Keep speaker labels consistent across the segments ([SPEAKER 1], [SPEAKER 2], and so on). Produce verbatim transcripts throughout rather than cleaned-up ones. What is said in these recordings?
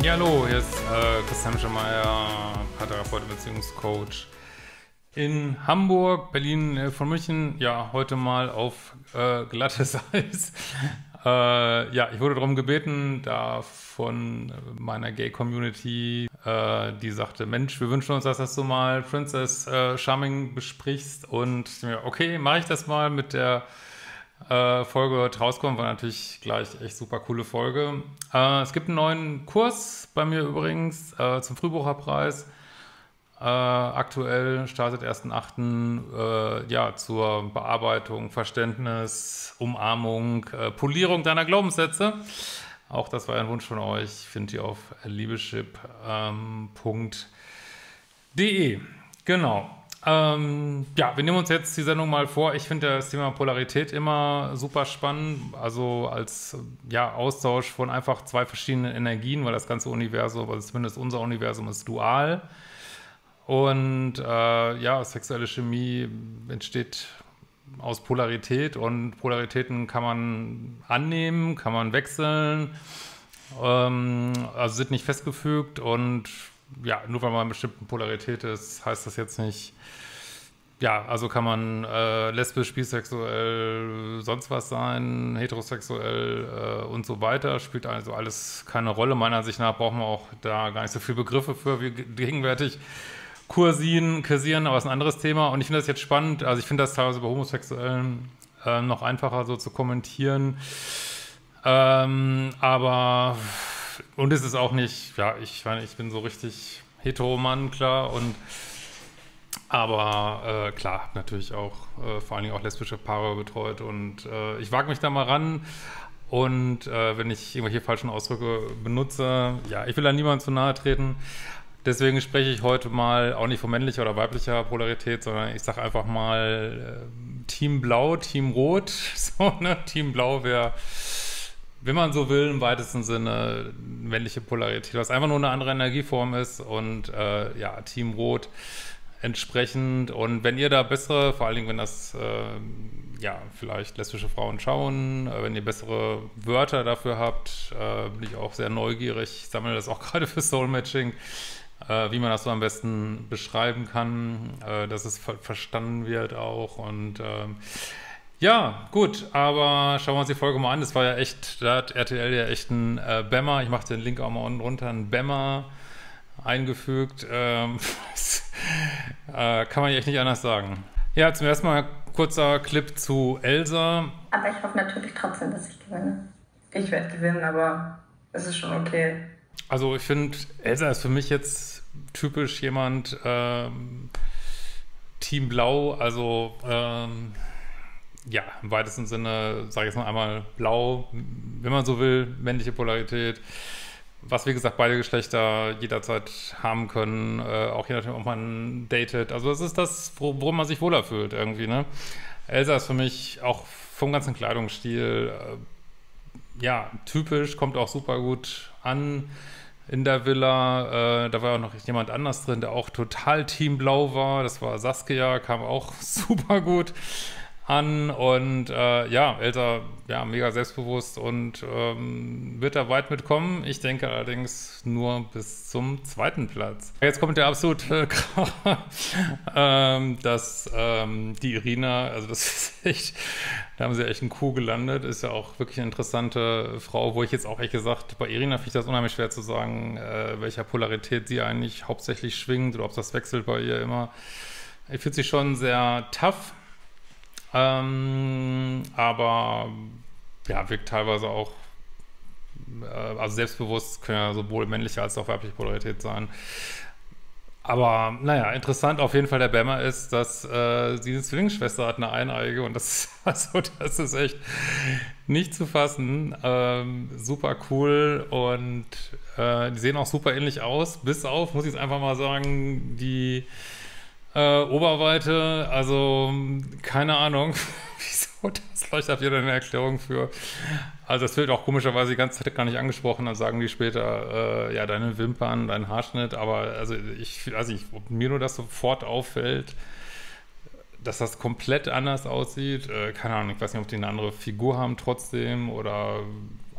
[SPEAKER 1] Ja, hallo, hier ist äh, Christian Schemeier, Paartherapeut und Beziehungscoach in Hamburg, Berlin, äh, von München. Ja, heute mal auf äh, glattes Eis. äh, ja, ich wurde darum gebeten, da von meiner Gay-Community, äh, die sagte, Mensch, wir wünschen uns, dass das du mal Princess äh, Charming besprichst. Und ja, okay, mache ich das mal mit der Äh, Folge heute rauskommt, war natürlich gleich echt super coole Folge. Äh, es gibt einen neuen Kurs bei mir übrigens äh, zum Frühbucherpreis. Äh, aktuell startet ersten achten Äh, ja, zur Bearbeitung, Verständnis, Umarmung, äh, Polierung deiner Glaubenssätze. Auch das war ein Wunsch von euch. Findet ihr auf liebeschip punkt de. Genau. Ähm, ja, wir nehmen uns jetzt die Sendung mal vor. Ich finde das Thema Polarität immer super spannend, also als ja, Austausch von einfach zwei verschiedenen Energien, weil das ganze Universum, also zumindest unser Universum ist dual. Und äh, ja, sexuelle Chemie entsteht aus Polarität und Polaritäten kann man annehmen, kann man wechseln, ähm, also sind nicht festgefügt und ja, nur weil man in bestimmten Polarität ist, heißt das jetzt nicht, ja, also kann man äh, lesbisch, bisexuell, sonst was sein, heterosexuell äh, und so weiter, spielt also alles keine Rolle. Meiner Ansicht nach brauchen wir auch da gar nicht so viele Begriffe für, wie gegenwärtig kursieren, kursieren, aber ist ein anderes Thema. Und ich finde das jetzt spannend, also ich finde das teilweise bei Homosexuellen äh, noch einfacher so zu kommentieren, ähm, aber und es ist auch nicht, ja, ich meine, ich bin so richtig Heteromann, klar, und aber äh, klar, habe natürlich auch äh, vor allen Dingen auch lesbische Paare betreut und äh, ich wage mich da mal ran und äh, wenn ich irgendwelche falschen Ausdrücke benutze, ja, ich will da niemandem zu nahe treten, deswegen spreche ich heute mal auch nicht von männlicher oder weiblicher Polarität, sondern ich sage einfach mal äh, Team Blau, Team Rot, so, ne, Team Blau wäre, wenn man so will, im weitesten Sinne männliche Polarität, was einfach nur eine andere Energieform ist und äh, ja, Team Rot entsprechend. Und wenn ihr da bessere, vor allen Dingen, wenn das äh, ja, vielleicht lesbische Frauen schauen, äh, wenn ihr bessere Wörter dafür habt, äh, bin ich auch sehr neugierig. Ich sammle das auch gerade für Soul Matching, äh, wie man das so am besten beschreiben kann, äh, dass es ver verstanden wird auch und äh, ja, gut, aber schauen wir uns die Folge mal an. Das war ja echt, da hat R T L ja echt einen äh, Bammer, ich mache den Link auch mal unten runter, einen Bammer eingefügt. Ähm, das, äh, kann man ja echt nicht anders sagen. Ja, zum ersten Mal kurzer Clip zu Elsa.
[SPEAKER 2] Aber ich hoffe natürlich trotzdem, dass ich gewinne. Ich werde gewinnen, aber es ist schon okay.
[SPEAKER 1] Also ich finde, Elsa ist für mich jetzt typisch jemand, ähm, Team Blau, also ähm, ja, im weitesten Sinne, sage ich jetzt mal einmal blau, wenn man so will, männliche Polarität, was wie gesagt beide Geschlechter jederzeit haben können, äh, auch je nachdem, ob man datet. Also das ist das, worum man sich wohler fühlt irgendwie, ne? Elsa ist für mich auch vom ganzen Kleidungsstil, äh, ja, typisch, kommt auch super gut an in der Villa. Äh, da war auch noch jemand anders drin, der auch total teamblau war. Das war Saskia, kam auch super gut an und äh, ja, Elsa, ja, mega selbstbewusst und ähm, wird da weit mitkommen. Ich denke allerdings nur bis zum zweiten Platz. Jetzt kommt der absolute Kracher, ähm, dass ähm, die Irina, also das ist echt, da haben sie echt einen Coup gelandet, ist ja auch wirklich eine interessante Frau, wo ich jetzt auch ehrlich gesagt, bei Irina finde ich das unheimlich schwer zu sagen, äh, welcher Polarität sie eigentlich hauptsächlich schwingt oder ob das wechselt bei ihr immer. Ich finde sie schon sehr tough. Ähm, aber ja, wirkt teilweise auch, äh, also selbstbewusst, können ja sowohl männliche als auch weibliche Polarität sein. Aber naja, interessant auf jeden Fall der Bammer ist, dass äh, sie eine Zwillingsschwester hat, eine Eineige und das, also, das ist echt nicht zu fassen. Ähm, super cool und äh, die sehen auch super ähnlich aus, bis auf, muss ich jetzt einfach mal sagen, die Äh, Oberweite, also keine Ahnung, wieso das leuchtet, habt ihr da eine Erklärung für? Also das wird auch komischerweise die ganze Zeit gar nicht angesprochen, dann sagen die später, äh, ja, deine Wimpern, dein Haarschnitt, aber also ich weiß nicht, ob mir nur das sofort auffällt, dass das komplett anders aussieht, äh, keine Ahnung, ich weiß nicht, ob die eine andere Figur haben trotzdem oder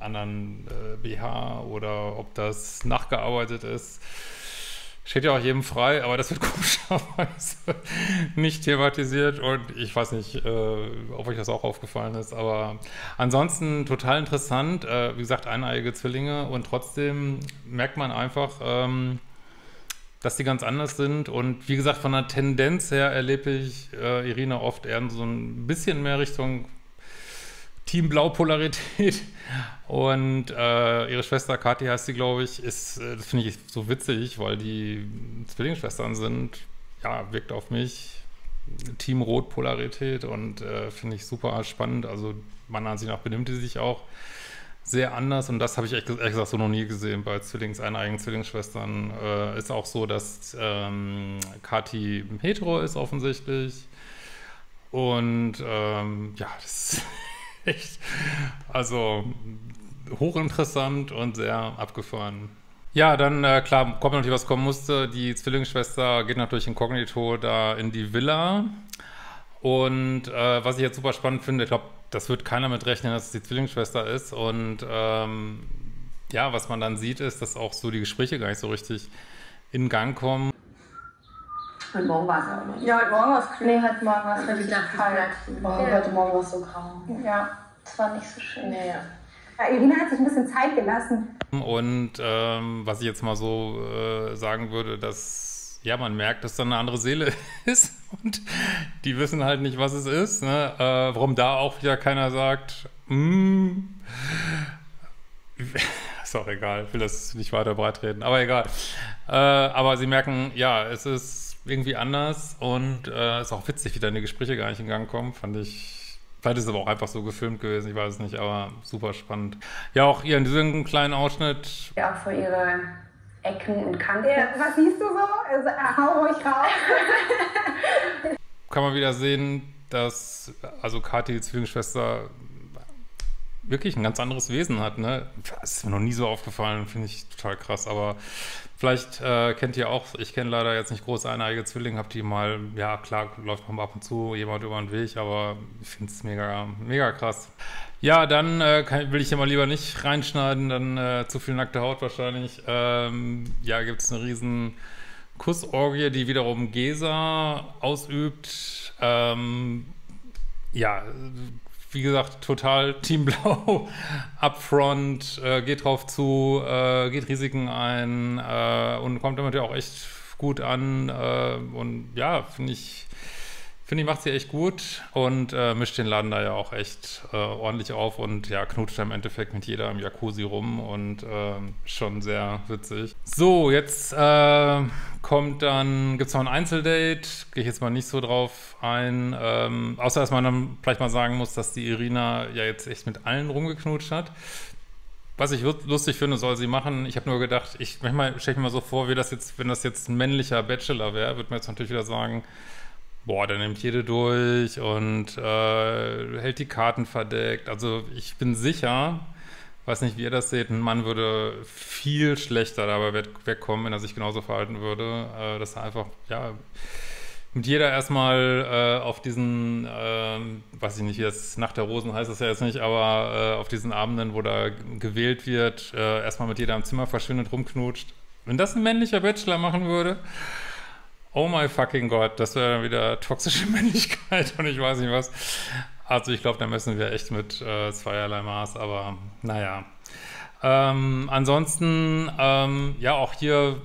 [SPEAKER 1] anderen äh, B H oder ob das nachgearbeitet ist. Steht ja auch jedem frei, aber das wird komischerweise nicht thematisiert und ich weiß nicht, äh, ob euch das auch aufgefallen ist, aber ansonsten total interessant. Äh, wie gesagt, eineiige Zwillinge und trotzdem merkt man einfach, ähm, dass die ganz anders sind und wie gesagt, von der Tendenz her erlebe ich äh, Irina oft eher so ein bisschen mehr Richtung Team Blau-Polarität und äh, ihre Schwester Kathi heißt sie, glaube ich, ist, äh, das finde ich so witzig, weil die Zwillingsschwestern sind, ja, wirkt auf mich Team Rot-Polarität und äh, finde ich super spannend, also meiner Ansicht nach benimmt die sich auch sehr anders und das habe ich ehrlich gesagt so noch nie gesehen bei Zwillings, eineigen Zwillingsschwestern. Äh, ist auch so, dass ähm, Kathi hetero ist offensichtlich und ähm, ja, das echt, also hochinteressant und sehr abgefahren. Ja, dann, äh, klar, kommt natürlich, was kommen musste. Die Zwillingsschwester geht natürlich inkognito da in die Villa. Und äh, was ich jetzt super spannend finde, ich glaube, das wird keiner mit rechnen, dass es die Zwillingsschwester ist. Und ähm, ja, was man dann sieht, ist, dass auch so die Gespräche gar nicht so richtig in Gang kommen.
[SPEAKER 2] Heute Morgen war es aber nicht.
[SPEAKER 3] Ja, heute Morgen war es kühl.
[SPEAKER 2] Nee, heute Morgen war es richtig
[SPEAKER 3] dachte,
[SPEAKER 2] kalt.
[SPEAKER 3] Oh,
[SPEAKER 2] Ja.
[SPEAKER 3] heute Morgen war es so grau.
[SPEAKER 2] Ja, es war nicht so schön.
[SPEAKER 3] Ja, ja. Ja, Irina hat sich ein bisschen Zeit gelassen.
[SPEAKER 1] Und ähm, was ich jetzt mal so äh, sagen würde, dass ja, man merkt, dass da eine andere Seele ist und die wissen halt nicht, was es ist. Ne? Äh, warum da auch wieder keiner sagt, mm, ist auch egal, ich will das nicht weiter breitreden, aber egal. Äh, aber sie merken, ja, es ist irgendwie anders und äh, ist auch witzig, wie da die Gespräche gar nicht in Gang kommen, fand ich. Vielleicht ist es aber auch einfach so gefilmt gewesen, ich weiß es nicht, aber super spannend. Ja, auch hier in diesem kleinen Ausschnitt.
[SPEAKER 2] Ja, auch für ihre Ecken und Kanten.
[SPEAKER 3] Ja, was siehst du so? Also, hau ruhig raus.
[SPEAKER 1] Kann man wieder sehen, dass also Kathi, die Zwillingsschwester, wirklich ein ganz anderes Wesen hat, ne? Das ist mir noch nie so aufgefallen, finde ich total krass, aber vielleicht äh, kennt ihr auch, ich kenne leider jetzt nicht groß eineige Zwillinge, hab die mal, ja klar, läuft mal ab und zu jemand über den Weg, aber ich finde es mega, mega krass. Ja, dann äh, kann, will ich ja mal lieber nicht reinschneiden, dann äh, zu viel nackte Haut wahrscheinlich. Ähm, ja, gibt es eine riesen Kussorgie, die wiederum Gesa ausübt. Ähm, ja, wie gesagt, total Team Blau, upfront, äh, geht drauf zu, äh, geht Risiken ein äh, und kommt damit ja auch echt gut an. Äh, und ja, finde ich, finde ich, macht sie echt gut und äh, mischt den Laden da ja auch echt äh, ordentlich auf und ja, knutscht im Endeffekt mit jeder im Jacuzzi rum und äh, schon sehr witzig. So, jetzt äh, kommt dann, gibt es noch ein Einzeldate, gehe ich jetzt mal nicht so drauf ein, ähm, außer dass man dann vielleicht mal sagen muss, dass die Irina ja jetzt echt mit allen rumgeknutscht hat. Was ich lustig finde, soll sie machen. Ich habe nur gedacht, ich manchmal stelle ich mir mal so vor, wie das jetzt, wenn das jetzt ein männlicher Bachelor wäre, würde man jetzt natürlich wieder sagen, boah, der nimmt jede durch und äh, hält die Karten verdeckt. Also ich bin sicher, weiß nicht, wie ihr das seht, ein Mann würde viel schlechter dabei wegkommen, wenn er sich genauso verhalten würde, äh, dass er einfach, ja, mit jeder erstmal äh, auf diesen, äh, weiß ich nicht, wie das Nacht der Rosen heißt das ja jetzt nicht, aber äh, auf diesen Abenden, wo da gewählt wird, äh, erstmal mit jeder im Zimmer verschwindet, rumknutscht. Wenn das ein männlicher Bachelor machen würde, oh my fucking Gott, das wäre wieder toxische Männlichkeit und ich weiß nicht was. Also ich glaube, da messen wir echt mit äh, zweierlei Maß, aber naja. Ähm, ansonsten, ähm, ja, auch hier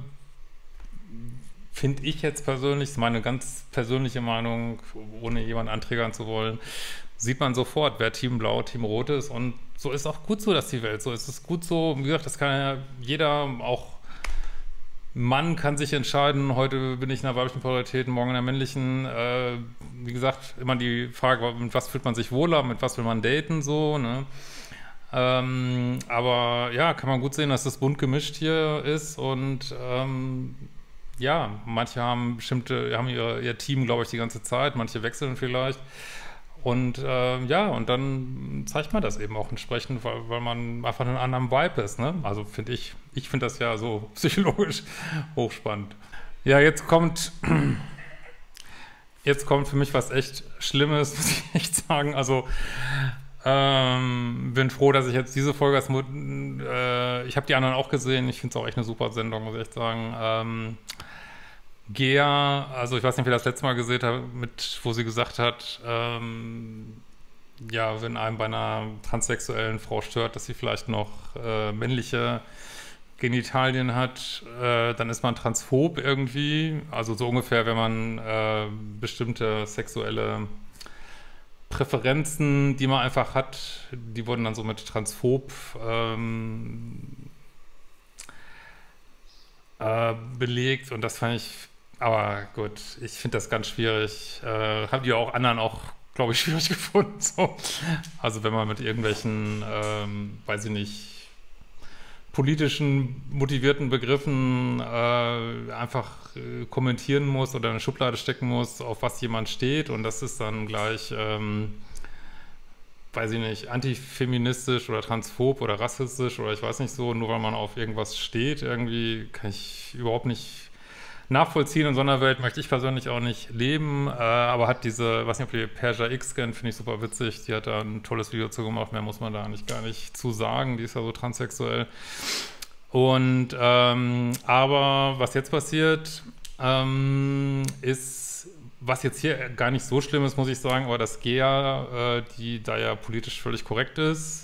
[SPEAKER 1] finde ich jetzt persönlich, das ist meine ganz persönliche Meinung, ohne jemanden anträgern zu wollen, sieht man sofort, wer Team Blau, Team Rot ist und so ist auch gut so, dass die Welt so ist. Es ist gut so, wie gesagt, das kann ja jeder, auch Mann kann sich entscheiden, heute bin ich in der weiblichen Polarität, morgen in der männlichen. Äh, wie gesagt, immer die Frage, mit was fühlt man sich wohler, mit was will man daten, so, ne? Ähm, aber ja, kann man gut sehen, dass das bunt gemischt hier ist und ähm, ja, manche haben bestimmte, haben ihr, ihr Team, glaube ich, die ganze Zeit, manche wechseln vielleicht. Und äh, ja, und dann zeigt man das eben auch entsprechend, weil, weil man einfach einen anderen Vibe ist, ne? Also finde ich, ich finde das ja so psychologisch hochspannend. Ja, jetzt kommt, jetzt kommt für mich was echt Schlimmes, muss ich echt sagen. Also Ähm, bin froh, dass ich jetzt diese Folge als Mut, äh, ich habe die anderen auch gesehen. Ich finde es auch echt eine super Sendung, muss ich echt sagen. Ähm, Gea, also ich weiß nicht, wer das letzte Mal gesehen hat, mit, wo sie gesagt hat, ähm, ja, wenn einem bei einer transsexuellen Frau stört, dass sie vielleicht noch äh, männliche Genitalien hat, äh, dann ist man transphob irgendwie. Also so ungefähr, wenn man äh, bestimmte sexuelle Präferenzen, die man einfach hat, die wurden dann so mit transphob ähm, äh, belegt und das fand ich, aber gut, ich finde das ganz schwierig. Äh, haben die auch anderen auch, glaube ich, schwierig gefunden. So. Also wenn man mit irgendwelchen, ähm, weiß ich nicht, politischen motivierten Begriffen äh, einfach äh, kommentieren muss oder in eine Schublade stecken muss, auf was jemand steht und das ist dann gleich, ähm, weiß ich nicht, antifeministisch oder transphob oder rassistisch oder ich weiß nicht so, nur weil man auf irgendwas steht, irgendwie kann ich überhaupt nicht nachvollziehen. In so einer Welt möchte ich persönlich auch nicht leben, äh, aber hat diese, weiß nicht, ob ihr Persia X kennt, finde ich super witzig, die hat da ein tolles Video zu gemacht, mehr muss man da eigentlich gar nicht zu sagen, die ist ja so transsexuell. Und, ähm, aber was jetzt passiert, ähm, ist, was jetzt hier gar nicht so schlimm ist, muss ich sagen, aber dass Gea, äh, die da ja politisch völlig korrekt ist,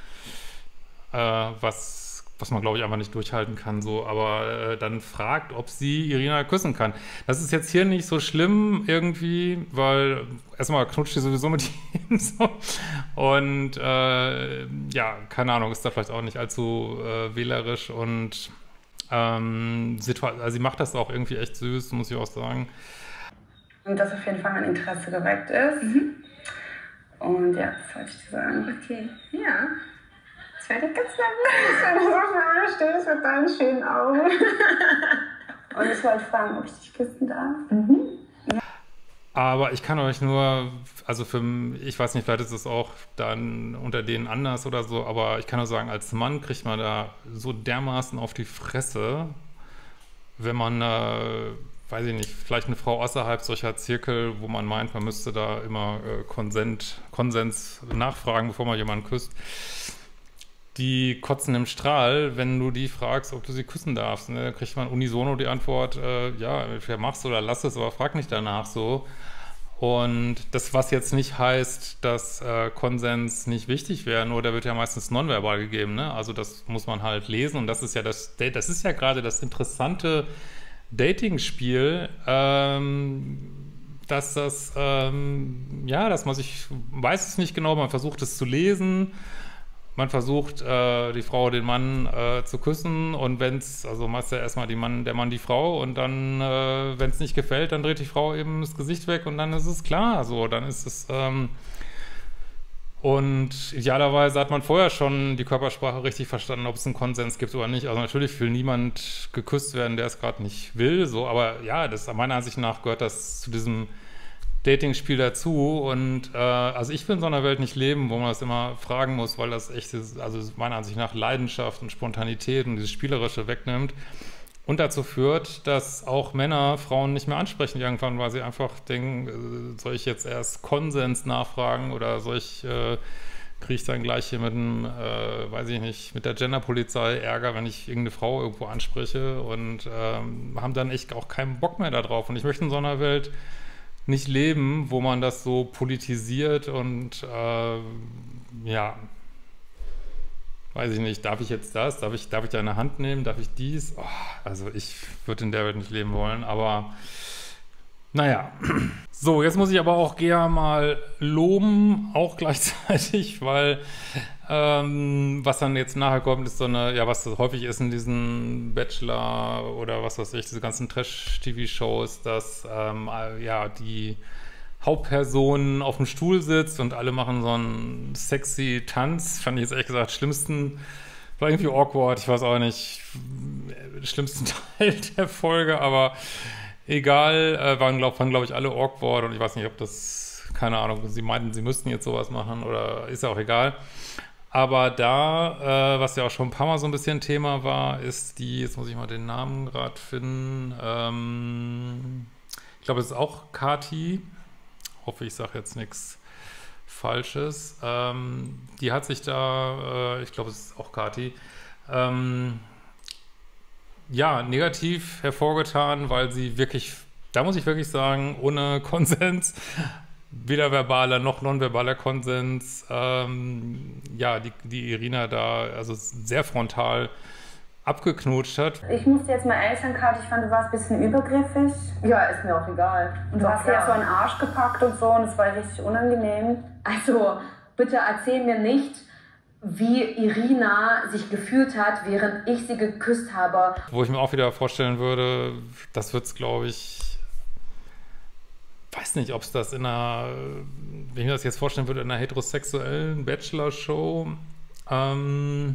[SPEAKER 1] äh, was was man, glaube ich, einfach nicht durchhalten kann, so, aber äh, dann fragt, ob sie Irina küssen kann. Das ist jetzt hier nicht so schlimm irgendwie, weil erstmal knutscht sie sowieso mit ihm so und äh, ja, keine Ahnung, ist da vielleicht auch nicht allzu äh, wählerisch und ähm, also sie macht das auch irgendwie echt süß, muss ich auch sagen.
[SPEAKER 2] Und dass auf jeden Fall mein Interesse geweckt ist. Mhm. Und ja, das wollte ich dir sagen.
[SPEAKER 3] Okay, ja. Ich werde ganz nervös, wenn du so vor mir stehst mit deinen schönen Augen. Und ich wollte fragen, ob ich dich küssen darf. Mhm. Ja.
[SPEAKER 1] Aber ich kann euch nur, also für, ich weiß nicht, vielleicht ist es auch dann unter denen anders oder so, aber ich kann nur sagen, als Mann kriegt man da so dermaßen auf die Fresse, wenn man, äh, weiß ich nicht, vielleicht eine Frau außerhalb solcher Zirkel, wo man meint, man müsste da immer äh, Konsent, Konsens nachfragen, bevor man jemanden küsst. Die kotzen im Strahl, wenn du die fragst, ob du sie küssen darfst. Ne? Da kriegt man unisono die Antwort, äh, ja, entweder machst oder lass es, aber frag nicht danach so. Und das, was jetzt nicht heißt, dass äh, Konsens nicht wichtig wäre, nur der wird ja meistens nonverbal gegeben. Ne? Also das muss man halt lesen und das ist ja das, das ist ja gerade das interessante Dating-Spiel, ähm, dass das, ähm, ja, dass man sich, weiß es nicht genau, man versucht es zu lesen. Man versucht, äh, die Frau den Mann äh, zu küssen und wenn es, also meist ja erstmal die Mann, der Mann die Frau und dann, äh, wenn es nicht gefällt, dann dreht die Frau eben das Gesicht weg und dann ist es klar, so, dann ist es, ähm, und idealerweise hat man vorher schon die Körpersprache richtig verstanden, ob es einen Konsens gibt oder nicht. Also natürlich will niemand geküsst werden, der es gerade nicht will, so, aber ja, das meiner Ansicht nach gehört das zu diesem Dating-Spiel dazu und äh, also ich will in so einer Welt nicht leben, wo man das immer fragen muss, weil das echt ist, also meiner Ansicht nach Leidenschaft und Spontanität und dieses Spielerische wegnimmt und dazu führt, dass auch Männer Frauen nicht mehr ansprechen irgendwann, weil sie einfach denken, äh, soll ich jetzt erst Konsens nachfragen oder soll ich, äh, kriege ich dann gleich hier mit dem, äh, weiß ich nicht, mit der Genderpolizei Ärger, wenn ich irgendeine Frau irgendwo anspreche und ähm, haben dann echt auch keinen Bock mehr da drauf und ich möchte in so einer Welt nicht leben, wo man das so politisiert und äh, ja, weiß ich nicht, darf ich jetzt das, darf ich, darf ich deine Hand nehmen, darf ich dies? Oh, also ich würde in der Welt nicht leben wollen, aber naja. So, jetzt muss ich aber auch Gea mal loben, auch gleichzeitig, weil ähm, was dann jetzt nachher kommt, ist so eine, ja, was das häufig ist in diesen Bachelor oder was weiß ich, diese ganzen Trash-T V-Shows, dass ähm, ja, die Hauptperson auf dem Stuhl sitzt und alle machen so einen sexy Tanz, fand ich jetzt ehrlich gesagt schlimmsten, war irgendwie awkward, ich weiß auch nicht, schlimmsten Teil der Folge, aber egal, äh, waren, glaube glaub ich, alle awkward und ich weiß nicht, ob das, keine Ahnung, sie meinten, sie müssten jetzt sowas machen oder ist ja auch egal. Aber da, äh, was ja auch schon ein paar Mal so ein bisschen Thema war, ist die, jetzt muss ich mal den Namen gerade finden, ähm, ich glaube, es ist auch Kati, hoffe, ich sage jetzt nichts Falsches. Ähm, die hat sich da, äh, ich glaube, es ist auch Kathi, ähm, ja, negativ hervorgetan, weil sie wirklich, da muss ich wirklich sagen, ohne Konsens, weder verbaler noch nonverbaler Konsens, ähm, ja, die, die Irina da also sehr frontal abgeknutscht hat.
[SPEAKER 2] Ich muss jetzt mal ehrlich sagen, Kathi, ich fand, du warst ein bisschen übergriffig.
[SPEAKER 3] Ja, ist mir auch egal.
[SPEAKER 2] Und du hast ja so einen Arsch gepackt und so und es war richtig unangenehm.
[SPEAKER 3] Also, bitte erzähl mir nicht, wie Irina sich gefühlt hat, während ich sie geküsst habe.
[SPEAKER 1] Wo ich mir auch wieder vorstellen würde, das wird es, glaube ich, weiß nicht, ob es das in einer, wenn ich mir das jetzt vorstellen würde, in einer heterosexuellen Bachelor-Show, ähm,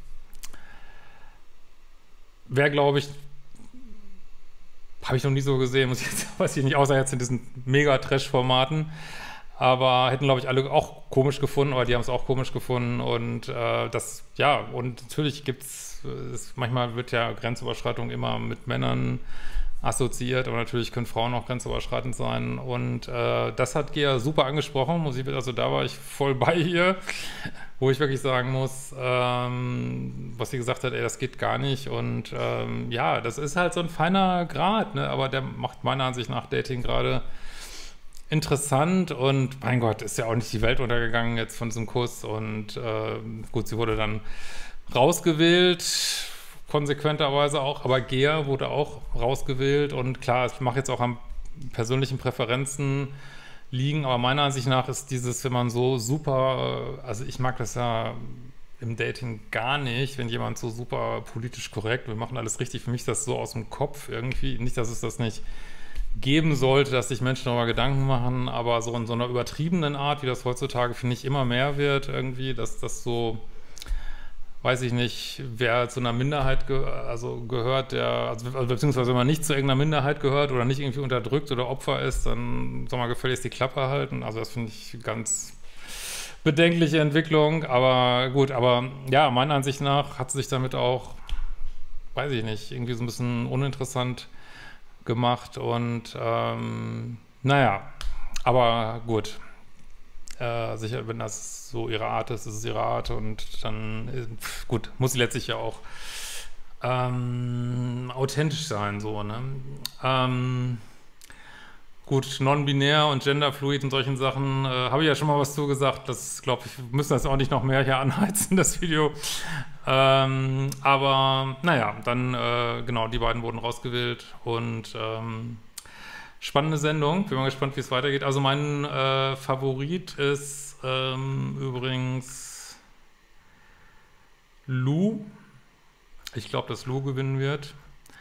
[SPEAKER 1] wäre, glaube ich, habe ich noch nie so gesehen, muss ich jetzt, weiß ich nicht, außer jetzt in diesen Mega-Trash-Formaten. Aber hätten, glaube ich, alle auch komisch gefunden, aber die haben es auch komisch gefunden. Und äh, das, ja, und natürlich gibt es, manchmal wird ja Grenzüberschreitung immer mit Männern assoziiert, aber natürlich können Frauen auch grenzüberschreitend sein. Und äh, das hat Gea super angesprochen, muss ich, also da war ich voll bei ihr, wo ich wirklich sagen muss, ähm, was sie gesagt hat, ey, das geht gar nicht. Und ähm, ja, das ist halt so ein feiner Grad, ne? Aber der macht meiner Ansicht nach Dating gerade interessant und mein Gott, ist ja auch nicht die Welt untergegangen jetzt von diesem Kuss und äh, gut, sie wurde dann rausgewählt, konsequenterweise auch, aber Gea wurde auch rausgewählt und klar, ich mache jetzt auch an persönlichen Präferenzen liegen, aber meiner Ansicht nach ist dieses, wenn man so super, also ich mag das ja im Dating gar nicht, wenn jemand so super politisch korrekt, wir machen alles richtig, für mich ist das so aus dem Kopf irgendwie, nicht, dass es das nicht geben sollte, dass sich Menschen darüber Gedanken machen, aber so in so einer übertriebenen Art, wie das heutzutage, finde ich, immer mehr wird irgendwie, dass das so, weiß ich nicht, wer zu einer Minderheit ge also gehört, der, also, beziehungsweise wenn man nicht zu irgendeiner Minderheit gehört oder nicht irgendwie unterdrückt oder Opfer ist, dann soll man gefälligst die Klappe halten. Also das finde ich ganz bedenkliche Entwicklung, aber gut, aber ja, meiner Ansicht nach hat sie sich damit auch, weiß ich nicht, irgendwie so ein bisschen uninteressant gemacht und ähm, naja, aber gut, äh, sicher, wenn das so ihre Art ist, ist es ihre Art und dann, pf, gut, muss sie letztlich ja auch ähm, authentisch sein, so, ne? Ähm, gut, non-binär und genderfluid und solchen Sachen, äh, habe ich ja schon mal was zu gesagt, das, glaube ich, wir müssen das auch nicht noch mehr hier anheizen, das Video. Ähm, aber naja, dann äh, genau, die beiden wurden rausgewählt und ähm, spannende Sendung. Bin mal gespannt, wie es weitergeht. Also mein äh, Favorit ist ähm, übrigens Lou. Ich glaube, dass Lou gewinnen wird.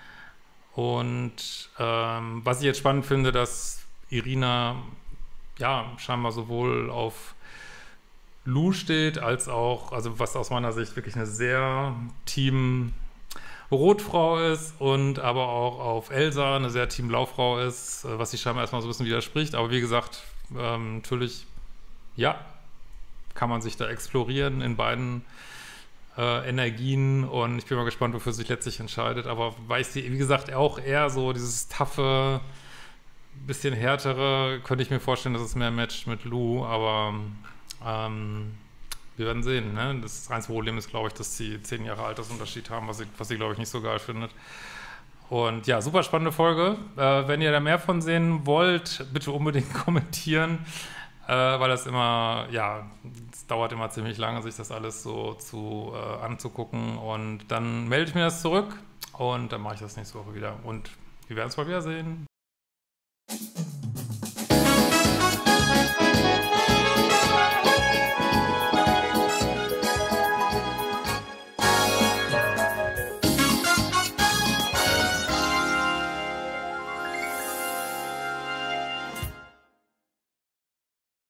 [SPEAKER 1] Und ähm, was ich jetzt spannend finde, dass Irina ja scheinbar sowohl auf Lou steht, als auch, also was aus meiner Sicht wirklich eine sehr Team-Rotfrau ist und aber auch auf Elsa eine sehr Team-Blaufrau ist, was sich scheinbar erstmal so ein bisschen widerspricht. Aber wie gesagt, ähm, natürlich, ja, kann man sich da explorieren in beiden äh, Energien und ich bin mal gespannt, wofür sich letztlich entscheidet. Aber weil sie, wie gesagt, auch eher so dieses taffe, bisschen härtere, könnte ich mir vorstellen, dass es mehr matcht mit Lou, aber Ähm, wir werden sehen, ne? Das einzige Problem ist, glaube ich, dass sie zehn Jahre Altersunterschied haben, was sie, was sie glaube ich, nicht so geil findet. Und ja, super spannende Folge. Äh, wenn ihr da mehr von sehen wollt, bitte unbedingt kommentieren, äh, weil das immer, ja, es dauert immer ziemlich lange, sich das alles so zu, äh, anzugucken. Und dann melde ich mir das zurück und dann mache ich das nächste Woche wieder. Und wir werden es mal wieder sehen.